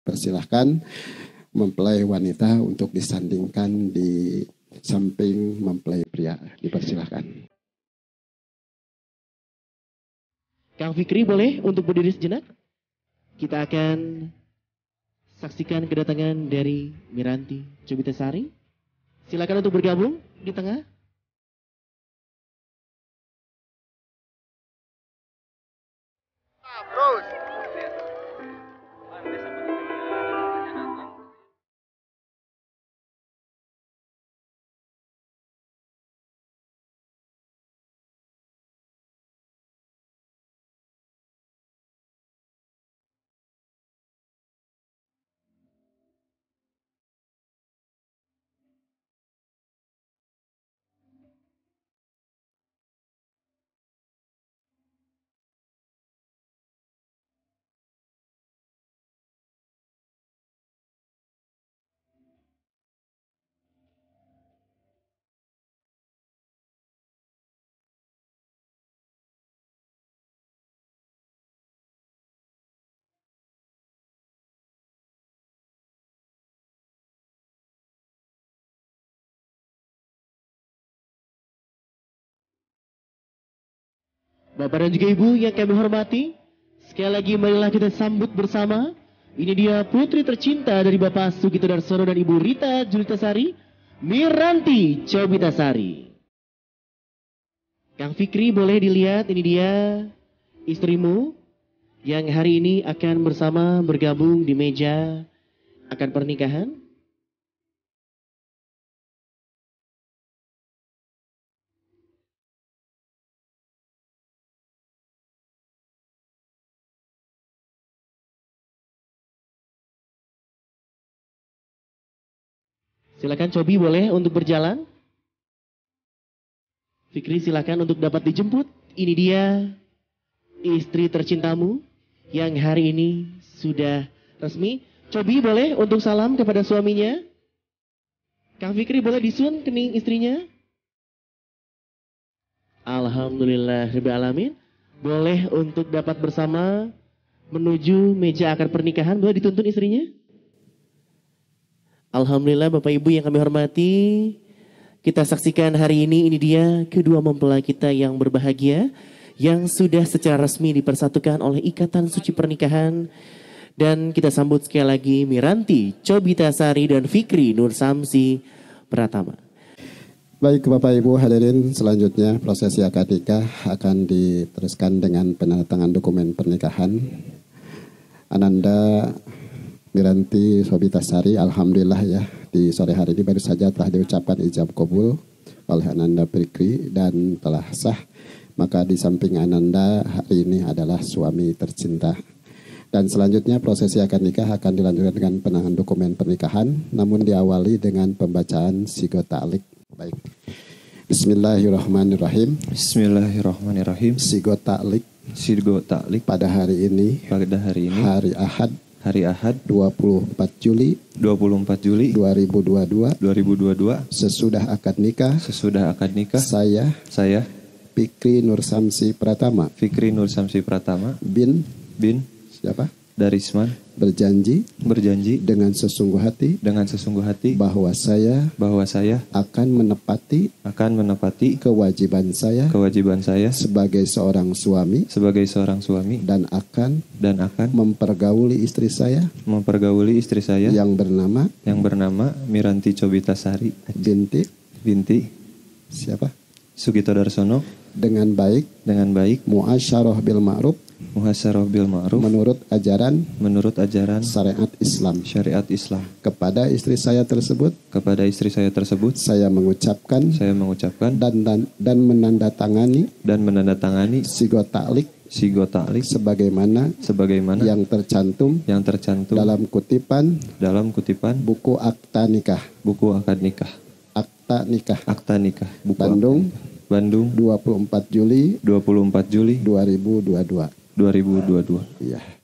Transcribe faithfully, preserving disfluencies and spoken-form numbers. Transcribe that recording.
Persilahkan mempelai wanita untuk disandingkan di samping mempelai pria. Dipersilahkan. Kang Fikri boleh untuk berdiri sejenak? Kita akan saksikan kedatangan dari Miranti Cobitasari. Silakan untuk bergabung di tengah. Bapak dan juga Ibu yang kami hormati, sekali lagi marilah kita sambut bersama. Ini dia putri tercinta dari Bapak Sugito Darsono dan Ibu Rita Julitasari, Miranti Cobitasari. Kang Fikri boleh dilihat, ini dia istrimu yang hari ini akan bersama bergabung di meja akan pernikahan. Silakan Cobi boleh untuk berjalan. Fikri silakan untuk dapat dijemput. Ini dia istri tercintamu yang hari ini sudah resmi. Cobi boleh untuk salam kepada suaminya. Kang Fikri boleh disun kening istrinya. Alhamdulillahirabbil alamin. Boleh untuk dapat bersama menuju meja akad pernikahan. Boleh dituntun istrinya. Alhamdulillah Bapak Ibu yang kami hormati, kita saksikan hari ini, ini dia kedua mempelai kita yang berbahagia, yang sudah secara resmi dipersatukan oleh ikatan suci pernikahan. Dan kita sambut sekali lagi Miranti Cobitasari dan Fikri Nur Samsi Pratama. Baik Bapak Ibu hadirin, selanjutnya prosesi akad nikah akan diteruskan dengan penandatangan dokumen pernikahan. Ananda Miranti Cobitasari, alhamdulillah ya, di sore hari ini baru saja telah diucapkan ijab kabul oleh Ananda Fikri dan telah sah. Maka di samping Ananda hari ini adalah suami tercinta. Dan selanjutnya prosesi akad nikah akan dilanjutkan dengan penandatangan dokumen pernikahan, namun diawali dengan pembacaan sigo ta'liq. Baik. Bismillahirrahmanirrahim. Bismillahirrahmanirrahim. Sigo ta'liq. Sigo ta'liq. Pada hari ini. Pada hari ini. Hari Ahad. Hari Ahad dua puluh empat Juli dua puluh empat Juli dua ribu dua puluh dua dua ribu dua puluh dua sesudah akad nikah sesudah akad nikah saya saya Fikri Nur Samsi Pratama Fikri Nur Samsi Pratama bin bin siapa Darisman berjanji berjanji dengan sesungguh hati dengan sesungguh hati bahwa saya bahwa saya akan menepati akan menepati kewajiban saya kewajiban saya sebagai seorang suami sebagai seorang suami dan akan dan akan mempergauli istri saya mempergauli istri saya yang bernama yang bernama Miranti Cobitasari binti binti siapa Sugito Darsono dengan baik dengan baik muasyarah bil ma'ruf muhasyarah bil ma'ruf menurut ajaran menurut ajaran syariat Islam syariat Islam. Kepada istri saya tersebut Kepada istri saya tersebut saya mengucapkan saya mengucapkan dan dan, dan menandatangani dan menandatangani sigo ta'liq sigo ta'liq sebagaimana sebagaimana yang tercantum yang tercantum dalam kutipan dalam kutipan buku akta nikah buku akad nikah akta nikah akta nikah buku Bandung Bandung dua puluh empat Juli dua puluh empat Juli dua ribu dua puluh dua dua ribu dua puluh dua. Iya.